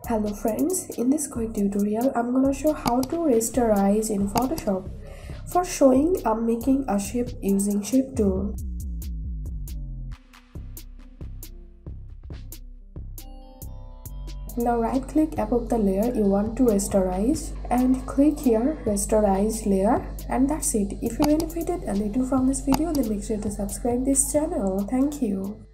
Hello friends, in this quick tutorial I'm gonna show how to rasterize in Photoshop. For showing, I'm making a shape using shape tool. Now right click above the layer you want to rasterize and click here rasterize layer, and that's it. If you benefited a little from this video, then make sure to subscribe this channel. Thank you.